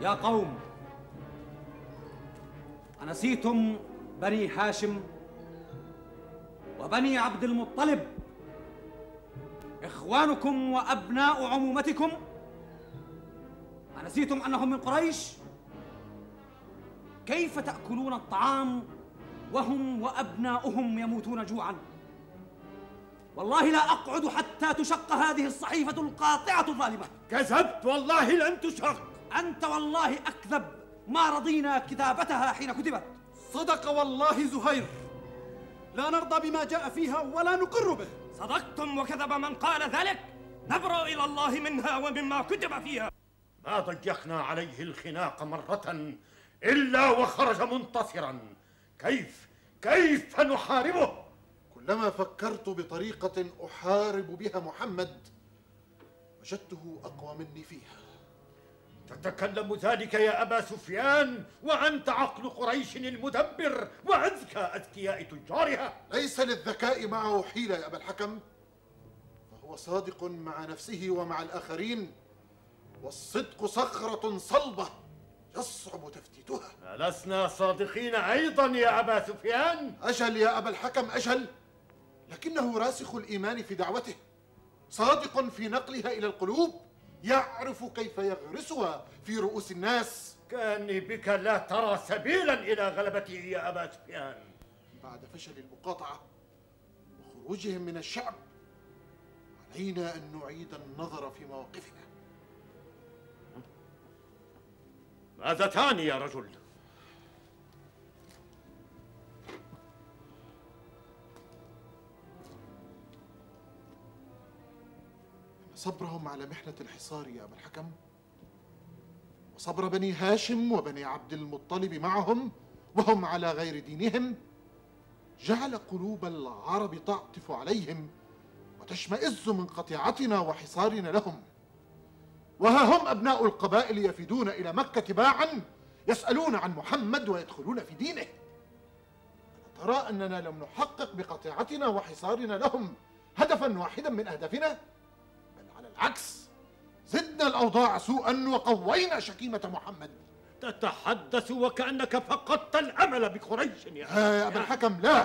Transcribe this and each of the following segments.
يا قوم، أنسيتم بني هاشم وبني عبد المطلب إخوانكم وأبناء عمومتكم؟ أنسيتم أنهم من قريش؟ كيف تأكلون الطعام وهم وأبناؤهم يموتون جوعاً؟ والله لا أقعد حتى تشق هذه الصحيفة القاطعة الظالمة. كذبت، والله لن تشق. أنت والله أكذب، ما رضينا كتابتها حين كتبت. صدق والله زهير، لا نرضى بما جاء فيها ولا نقر به. صدقتم وكذب من قال ذلك. نبرأ إلى الله منها ومما كتب فيها. ما ضيقنا عليه الخناق مرة إلا وخرج منتصرا. كيف نحاربه؟ كلما فكرت بطريقة أحارب بها محمد وجدته أقوى مني فيها. تتكلم ذلك يا أبا سفيان وأنت عقل قريش المدبر وأذكى أذكياء تجارها. ليس للذكاء معه حيلة يا أبا الحكم، فهو صادق مع نفسه ومع الآخرين، والصدق صخرة صلبة يصعب تفتيتها. ألسنا صادقين أيضا يا أبا سفيان؟ أجل يا أبا الحكم أجل، لكنه راسخ الإيمان في دعوته، صادق في نقلها إلى القلوب، يعرف كيف يغرسها في رؤوس الناس. كأني بك لا ترى سبيلا إلى غلبته يا أبا سفيان. بعد فشل المقاطعة وخروجهم من الشعب علينا أن نعيد النظر في مواقفنا. ماذا تعني يا رجل؟ صبرهم على محنة الحصار يا أبا الحكم، وصبر بني هاشم وبني عبد المطلب معهم وهم على غير دينهم، جعل قلوب العرب تعطف عليهم وتشمئز من قطيعتنا وحصارنا لهم. وها هم أبناء القبائل يفدون إلى مكة تباعا، يسألون عن محمد ويدخلون في دينه. ألا ترى أننا لم نحقق بقطيعتنا وحصارنا لهم هدفا واحدا من أهدافنا؟ على العكس، زدنا الأوضاع سوءا وقوينا شكيمة محمد. تتحدث وكأنك فقدت الأمل بقريش يا أبا الحكم، لا،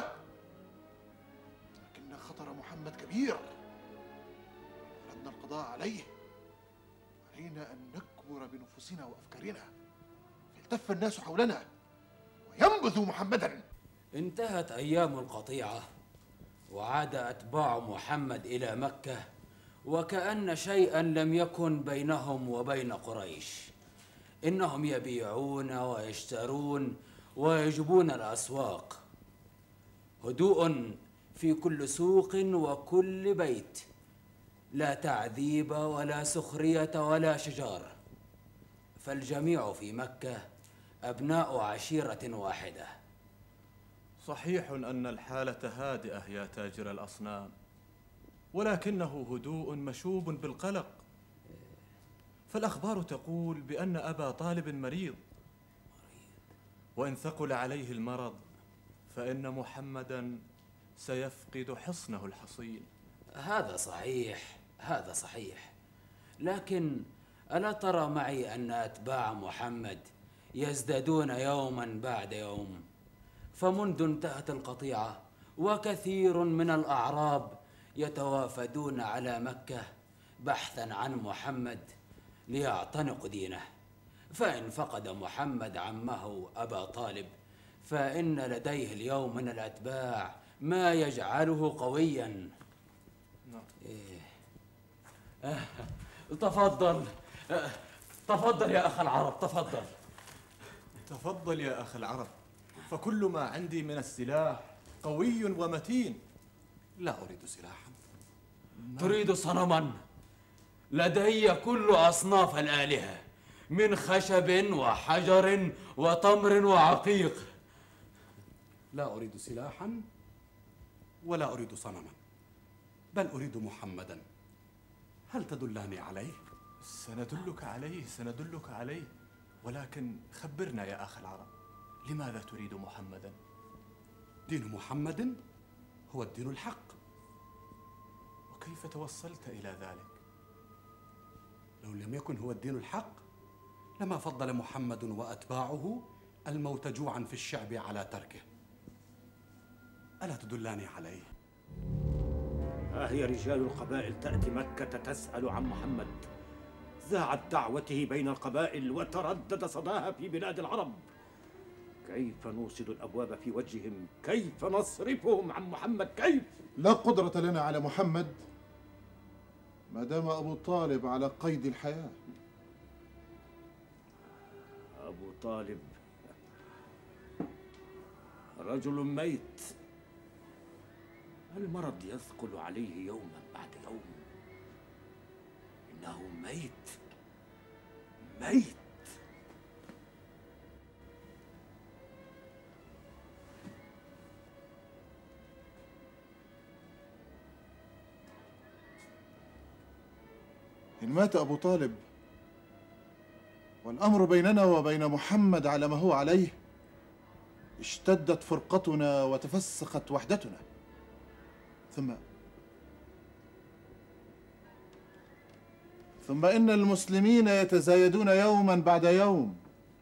لكن خطر محمد كبير، أردنا القضاء عليه، علينا أن نكبر بنفوسنا وأفكارنا فيلتف الناس حولنا وينبذوا محمدا. انتهت أيام القطيعة وعاد أتباع محمد إلى مكة وكأن شيئا لم يكن بينهم وبين قريش. إنهم يبيعون ويشترون ويجبون الأسواق، هدوء في كل سوق وكل بيت، لا تعذيب ولا سخرية ولا شجار، فالجميع في مكة أبناء عشيرة واحدة. صحيح أن الحالة هادئة يا تاجر الأصنام، ولكنه هدوء مشوب بالقلق، فالأخبار تقول بأن أبا طالب مريض، وإن ثقل عليه المرض فإن محمدًا سيفقد حصنه الحصين. هذا صحيح، هذا صحيح، لكن ألا ترى معي أن أتباع محمد يزدادون يوما بعد يوم؟ فمنذ انتهت القطيعة وكثير من الأعراب يتوافدون على مكة بحثا عن محمد ليعتنقوا دينه، فإن فقد محمد عمه أبا طالب فإن لديه اليوم من الأتباع ما يجعله قويا. تفضل تفضل يا أخ العرب، تفضل. تفضل يا أخ العرب، فكل ما عندي من السلاح قوي ومتين. لا أريد سلاحا. تريد صنما؟ لدي كل أصناف الآلهة من خشب وحجر وتمر وعقيق. لا أريد سلاحا ولا أريد صنما، بل أريد محمدا. هل تدلني عليه؟ سندلك عليه، ولكن خبرنا يا أخ العرب، لماذا تريد محمدا؟ دين محمد هو الدين الحق. وكيف توصلت إلى ذلك؟ لو لم يكن هو الدين الحق لما فضل محمد وأتباعه الموت جوعا في الشعب على تركه. ألا تدلاني عليه؟ ها هي رجال القبائل تأتي مكة تسأل عن محمد. ذاعت دعوته بين القبائل وتردد صداها في بلاد العرب. كيف نوصل الأبواب في وجههم؟ كيف نصرفهم عن محمد؟ كيف؟ لا قدرة لنا على محمد ما دام أبو طالب على قيد الحياة. أبو طالب رجل ميت، المرض يثقل عليه يوما بعد يوم. إنه ميت ميت. إن مات أبو طالب والأمر بيننا وبين محمد على ما هو عليه اشتدت فرقتنا وتفسخت وحدتنا. ثم إن المسلمين يتزايدون يوما بعد يوم،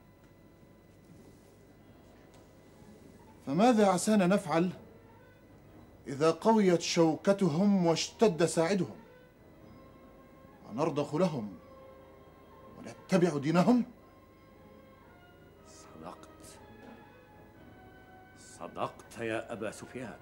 فماذا عسانا نفعل إذا قويت شوكتهم واشتد ساعدهم؟ ونرضخ لهم ونتبع دينهم؟ صدقت يا أبا سفيان.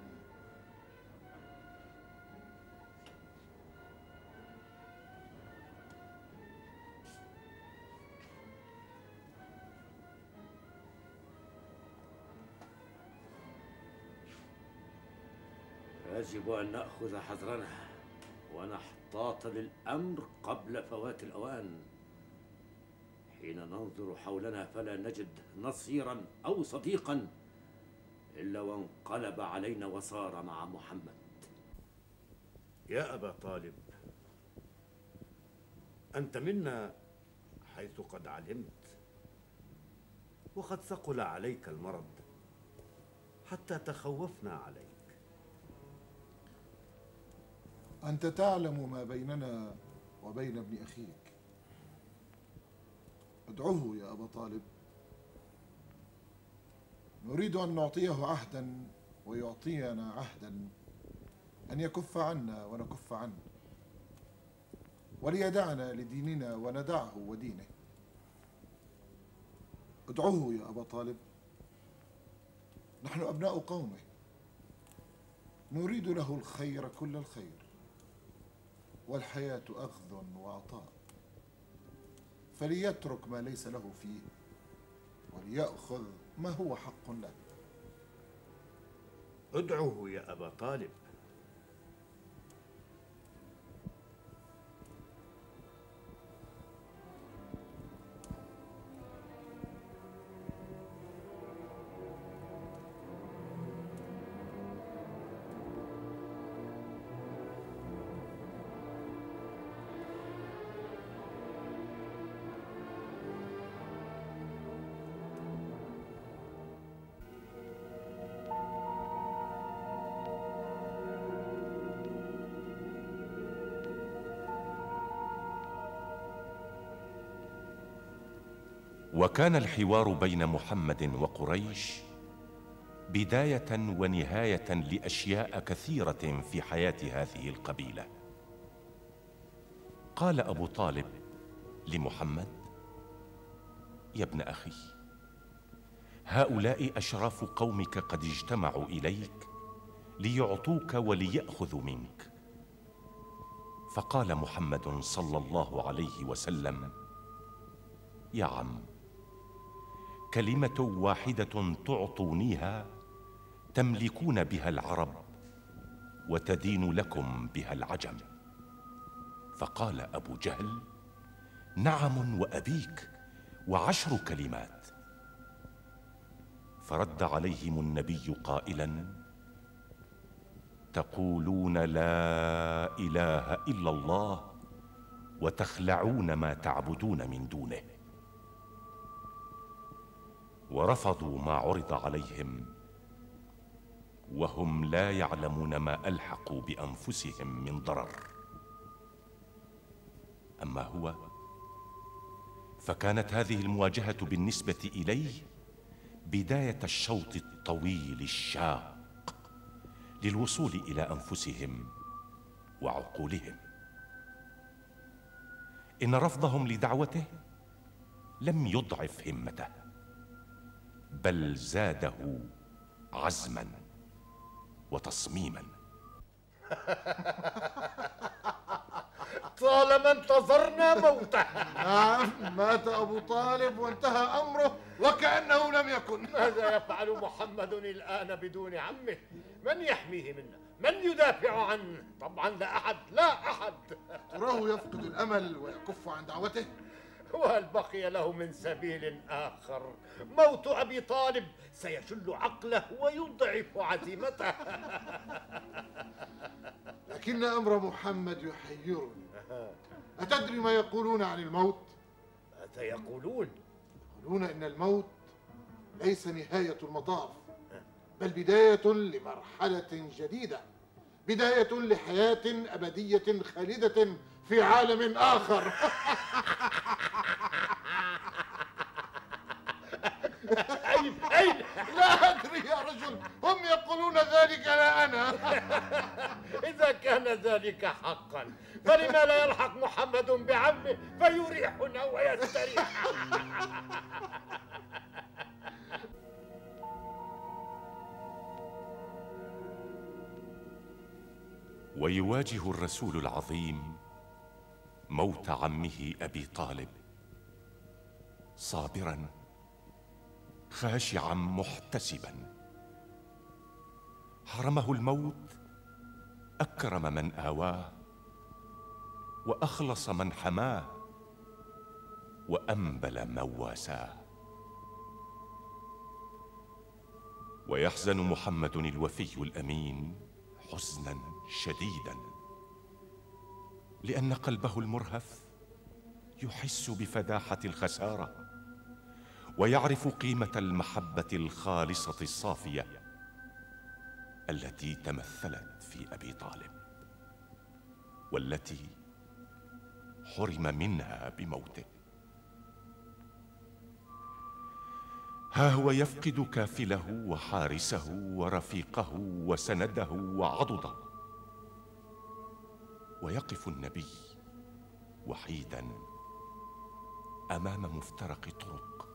يجب أن نأخذ حذرنا ونحتاط للأمر قبل فوات الأوان. حين ننظر حولنا فلا نجد نصيرا أو صديقا إلا وانقلب علينا وصار مع محمد. يا أبا طالب، أنت منا حيث قد علمت، وقد ثقل عليك المرض حتى تخوفنا عليك. أنت تعلم ما بيننا وبين ابن أخيك. ادعوه يا أبا طالب، نريد أن نعطيه عهدا ويعطينا عهدا أن يكف عنا ونكف عنه، وليدعنا لديننا وندعه ودينه. ادعوه يا أبا طالب، نحن أبناء قومه، نريد له الخير كل الخير، والحياة أخذ وعطاء، فليترك ما ليس له فيه وليأخذ ما هو حق له. ادعوه يا أبا طالب. وكان الحوار بين محمد وقريش بداية ونهاية لأشياء كثيرة في حياة هذه القبيلة. قال أبو طالب لمحمد: يا ابن أخي، هؤلاء أشراف قومك قد اجتمعوا إليك ليعطوك وليأخذوا منك. فقال محمد صلى الله عليه وسلم: يا عم، كلمة واحدة تعطونيها تملكون بها العرب وتدين لكم بها العجم. فقال أبو جهل: نعم وأبيك، و10 كلمات. فرد عليهم النبي قائلا: تقولون لا إله إلا الله وتخلعون ما تعبدون من دونه. ورفضوا ما عرض عليهم وهم لا يعلمون ما ألحقوا بأنفسهم من ضرر. أما هو فكانت هذه المواجهة بالنسبة إليه بداية الشوط الطويل الشاق للوصول إلى أنفسهم وعقولهم. إن رفضهم لدعوته لم يضعف همته، بل زاده عزما وتصميما. طالما انتظرنا موته. نعم، مات أبو طالب وانتهى أمره وكأنه لم يكن. ماذا يفعل محمد الآن بدون عمه؟ من يحميه منا؟ من يدافع عنه؟ طبعا لا أحد، لا أحد. تراه يفقد الأمل ويكف عن دعوته؟ وهل بقي له من سبيل آخر؟ موت أبي طالب سيشل عقله ويضعف عزيمته. لكن أمر محمد يحيرني. أتدري ما يقولون عن الموت؟ ماذا يقولون؟ يقولون إن الموت ليس نهاية المطاف، بل بداية لمرحلة جديدة، بداية لحياة أبدية خالدة في عالم آخر. أين؟ لا أدري يا رجل، هم يقولون ذلك لا أنا. إذا كان ذلك حقا فلما لا يلحق محمد بعمه فيريحنا ويستريح. ويواجه الرسول العظيم موت عمه أبي طالب صابرا خاشعا محتسبا. حرمه الموت أكرم من آواه، وأخلص من حماه، وأنبل من واساه. ويحزن محمد الوفي الأمين حزنا شديدا، لأن قلبه المرهف يحس بفداحة الخسارة، ويعرف قيمة المحبة الخالصة الصافية التي تمثلت في أبي طالب، والتي حرم منها بموته. ها هو يفقد كافله وحارسه ورفيقه وسنده وعضده، ويقف النبي وحيدا أمام مفترق طرق.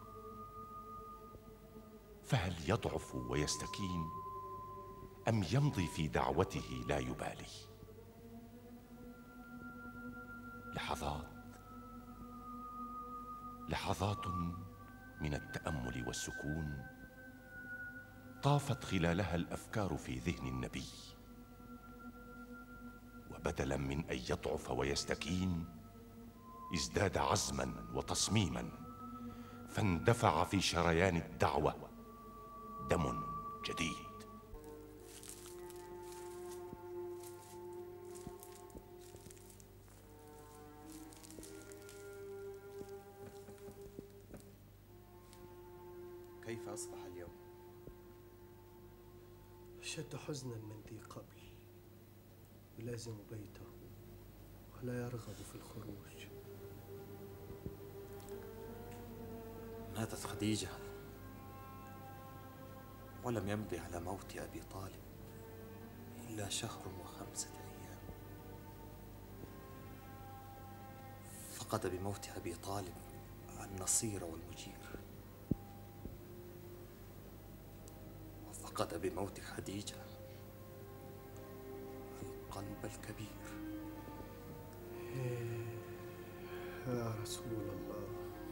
فهل يضعف ويستكين أم يمضي في دعوته لا يبالي؟ لحظات من التأمل والسكون طافت خلالها الأفكار في ذهن النبي، وبدلا من أن يضعف ويستكين ازداد عزما وتصميما، فاندفع في شريان الدعوة دم جديد. كيف أصبح اليوم؟ أشد حزنا من ذي قبل، يلازم بيته ولا يرغب في الخروج. ماتت خديجة ولم يمضي على موت أبي طالب إلا شهر و5 أيام. فقد بموت أبي طالب النصير والمجير، وفقد بموت خديجة القلب الكبير. يا رسول الله،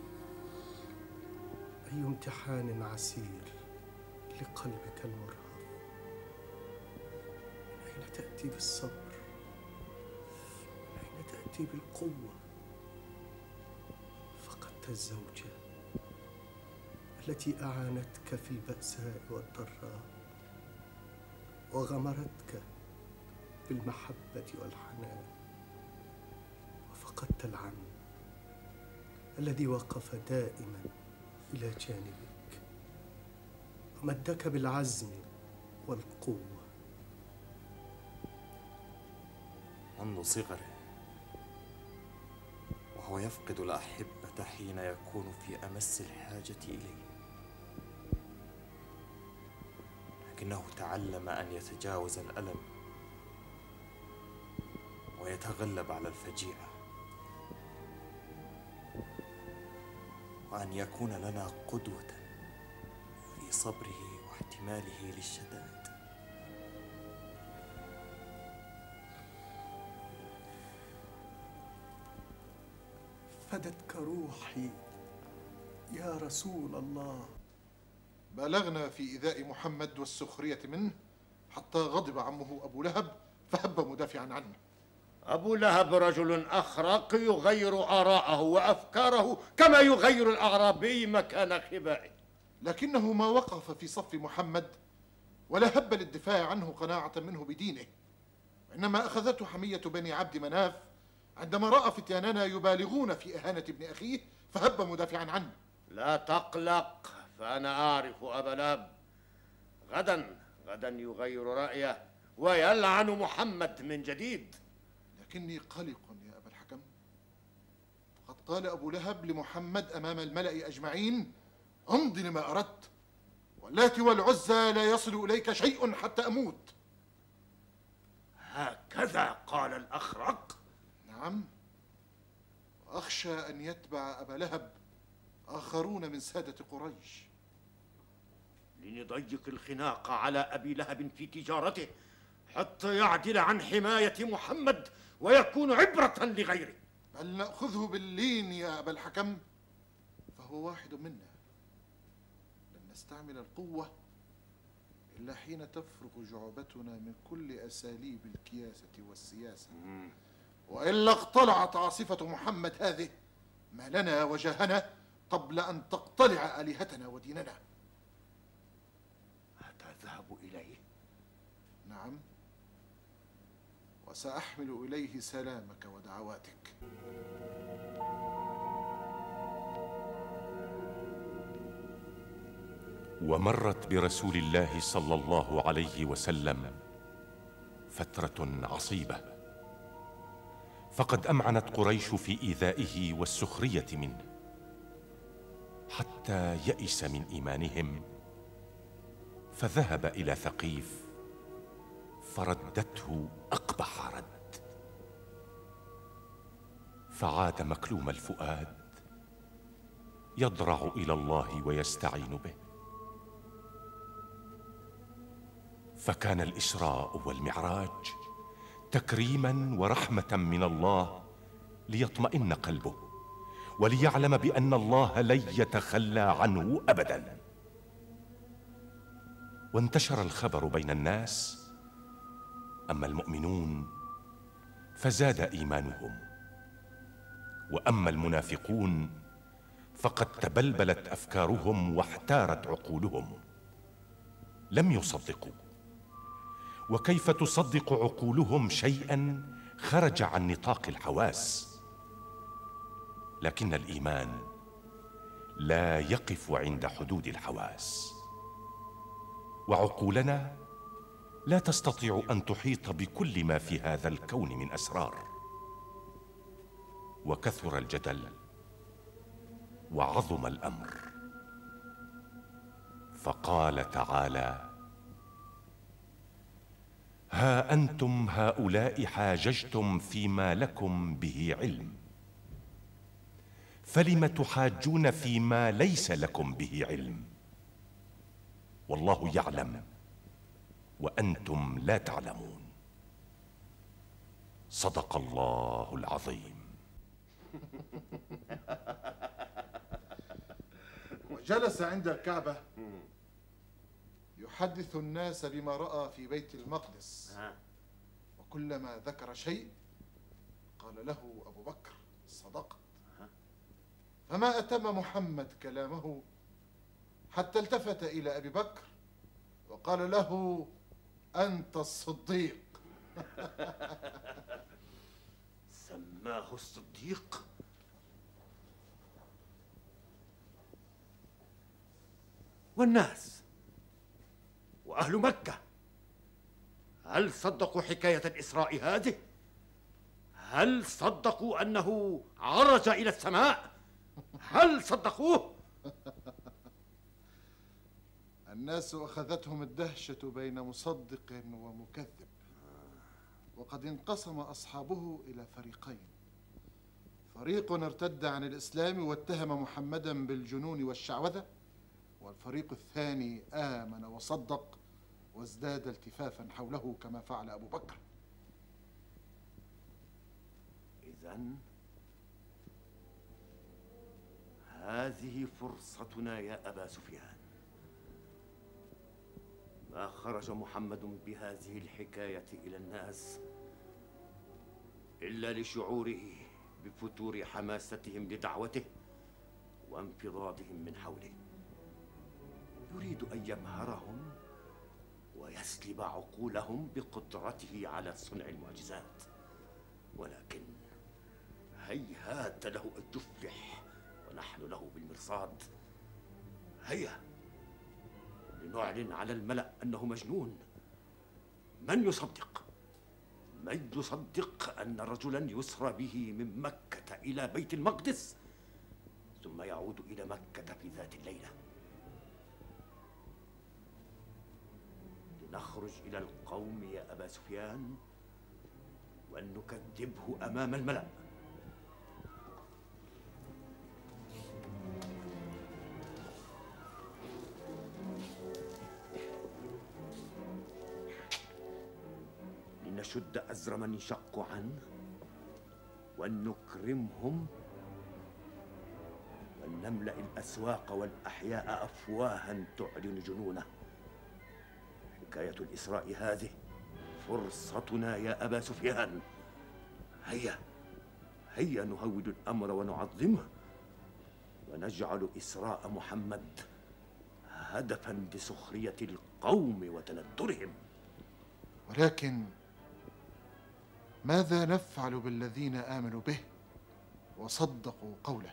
أي امتحان عسير لقلبك المرهف. من أين تأتي بالصبر؟ من أين تأتي بالقوة؟ فقدت الزوجة التي أعانتك في البأساء والضراء، وغمرتك بالمحبة والحنان، وفقدت العم الذي وقف دائما إلى جانبك ومدك بالعزم والقوة. منذ صغره وهو يفقد الأحبة العبد حين يكون في أمس الحاجة إليه، لكنه تعلم أن يتجاوز الألم ويتغلب على الفجيعة، وأن يكون لنا قدوة في صبره واحتماله للشدائد. فدتك روحي يا رسول الله. بالغنا في إيذاء محمد والسخرية منه حتى غضب عمه أبو لهب فهب مدافعا عنه. أبو لهب رجل أخرق يغير آراءه وأفكاره كما يغير الأعرابي مكان خبائه، لكنه ما وقف في صف محمد ولا هب للدفاع عنه قناعة منه بدينه، وإنما أخذته حمية بني عبد مناف عندما رأى فتياننا يبالغون في إهانة ابن أخيه فهب مدافعا عنه. لا تقلق، فأنا أعرف أبا لهب. غدا يغير رأيه ويلعن محمد من جديد. لكني قلق يا أبا الحكم، فقد قال أبو لهب لمحمد أمام الملأ أجمعين: أمضي لما أردت، واللات والعزى لا يصل إليك شيء حتى أموت. هكذا قال الأخرق؟ نعم، وأخشى أن يتبع أبا لهب آخرون من سادة قريش. لنضيق الخناق على أبي لهب في تجارته حتى يعدل عن حماية محمد ويكون عبرة لغيره. بل نأخذه باللين يا أبا الحكم، فهو واحد منا. لن نستعمل القوة إلا حين تفرغ جعبتنا من كل أساليب الكياسة والسياسة، وإلا اقتلعت عاصفة محمد هذه ما لنا وجاهنا قبل أن تقتلع آلهتنا وديننا. أتذهب إليه؟ نعم، وسأحمل إليه سلامك ودعواتك. ومرت برسول الله صلى الله عليه وسلم فترة عصيبة، فقد أمعنت قريش في إيذائه والسخرية منه حتى يئس من إيمانهم، فذهب إلى ثقيف فردته أقبح رد، فعاد مكلوم الفؤاد يضرع إلى الله ويستعين به. فكان الإسراء والمعراج تكريما ورحمة من الله ليطمئن قلبه وليعلم بأن الله لن يتخلى عنه أبدا. وانتشر الخبر بين الناس، أما المؤمنون فزاد إيمانهم، وأما المنافقون فقد تبلبلت أفكارهم واحتارت عقولهم، لم يصدقوا. وكيف تصدق عقولهم شيئا خرج عن نطاق الحواس؟ لكن الإيمان لا يقف عند حدود الحواس، وعقولنا لا تستطيع أن تحيط بكل ما في هذا الكون من أسرار. وكثر الجدل وعظم الأمر، فقال تعالى: ها أنتم هؤلاء حاججتم فيما لكم به علم، فلم تحاجون فيما ليس لكم به علم، والله يعلم وأنتم لا تعلمون. صدق الله العظيم. وجلس عند الكعبة يحدث الناس بما رأى في بيت المقدس، وكلما ذكر شيء قال له أبو بكر: صدقت. فما أتم محمد كلامه حتى التفت إلى أبي بكر وقال له: أنت الصديق. سماه الصديق؟ والناس وأهل مكة هل صدقوا حكاية الإسراء هذه؟ هل صدقوا أنه عرج إلى السماء هل صدقوه؟ الناس أخذتهم الدهشة بين مصدق ومكذب، وقد انقسم أصحابه إلى فريقين: فريق ارتد عن الإسلام واتهم محمدا بالجنون والشعوذة، والفريق الثاني آمن وصدق وازداد التفافا حوله كما فعل أبو بكر. إذن هذه فرصتنا يا أبا سفيان. ما خرج محمد بهذه الحكاية إلى الناس إلا لشعوره بفتور حماستهم لدعوته وانفضاضهم من حوله. يريد أن يبهرهم ويسلب عقولهم بقدرته على صنع المعجزات، ولكن هيهات له أن يفلح ونحن له بالمرصاد. هيا لنعلن على الملأ أنه مجنون. من يصدق؟ من يصدق أن رجلا يسرى به من مكة إلى بيت المقدس ثم يعود إلى مكة في ذات الليلة؟ لنخرج إلى القوم يا أبا سفيان وأن نكذبه أمام الملأ. لنشد أزر من انشقوا عنه وأن نكرمهم وأن نملأ الأسواق والأحياء أفواها تعلن جنونه. حكاية الإسراء هذه فرصتنا يا أبا سفيان. هيا نهول الأمر ونعظمه ونجعل إسراء محمد هدفا لسخرية القوم وتندرهم. ولكن ماذا نفعل بالذين آمنوا به وصدقوا قوله؟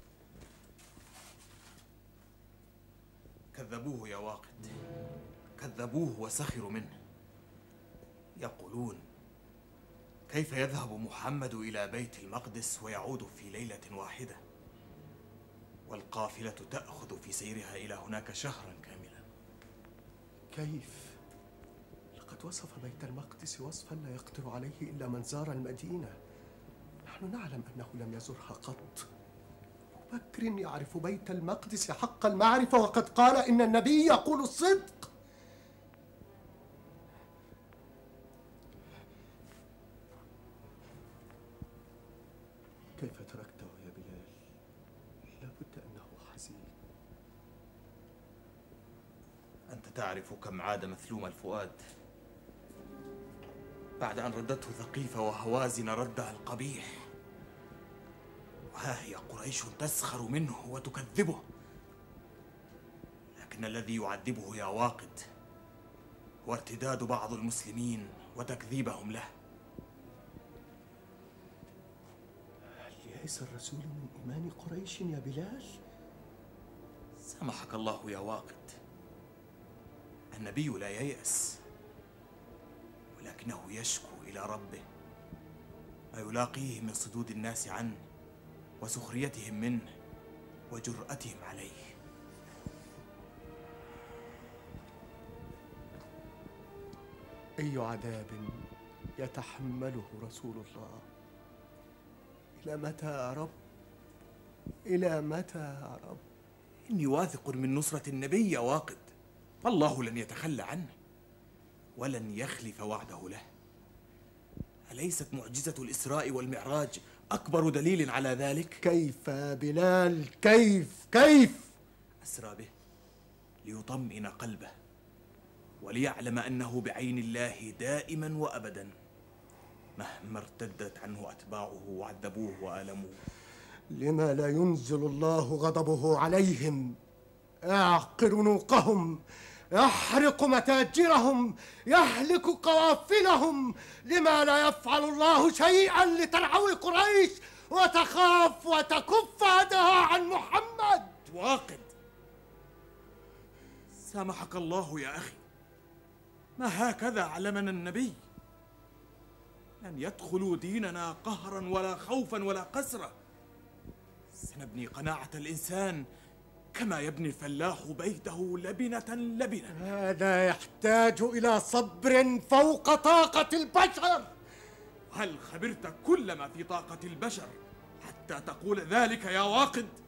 كذبوه يا واقد، كذبوه وسخروا منه. يقولون: كيف يذهب محمد إلى بيت المقدس ويعود في ليلة واحدة، والقافلة تأخذ في سيرها إلى هناك شهرا كاملا؟ كيف؟ لقد وصف بيت المقدس وصفا لا يقدر عليه إلا من زار المدينة. نحن نعلم أنه لم يزرها قط. أبو بكر يعرف بيت المقدس حق المعرفة، وقد قال إن النبي يقول الصدق. كيف تركته يا بلال؟ لابد أنه حزين. أنت تعرف كم عاد مثلوم الفؤاد بعد أن ردته ثقيفة وهوازن ردها القبيح، وها هي قريش تسخر منه وتكذبه. لكن الذي يعذبه يا واقد هو ارتداد بعض المسلمين وتكذيبهم له. هل يئس الرسول من إيمان قريش يا بلال؟ سامحك الله يا واقد، النبي لا ييأس، ولكنه يشكو إلى ربه ما يلاقيه من صدود الناس عنه وسخريتهم منه وجرأتهم عليه. أي عذاب يتحمله رسول الله؟ إلى متى يا رب؟ إلى متى يا رب؟ إني واثق من نصرة النبي يا واقد، فالله لن يتخلى عنه ولن يخلف وعده له. أليست معجزة الإسراء والمعراج أكبر دليل على ذلك؟ كيف يا بلال؟ كيف؟ أسرى به ليطمئن قلبه وليعلم أنه بعين الله دائما وأبدا، مهما ارتدت عنه أتباعه وعذبوه وآلموه. لما لا ينزل الله غضبه عليهم؟ يعقر نوقهم، يحرق متاجرهم، يهلك قوافلهم. لما لا يفعل الله شيئا لترعوي قريش وتخاف وتكف يدها عن محمد؟ واقد، سامحك الله يا أخي، ما هكذا علمنا النبي. لن يدخلوا ديننا قهرا ولا خوفا ولا قسرة، سنبني قناعة الإنسان كما يبني الفلاح بيته لبنة لبنة. هذا يحتاج إلى صبر فوق طاقة البشر. هل خبرت كل ما في طاقة البشر حتى تقول ذلك يا واقد؟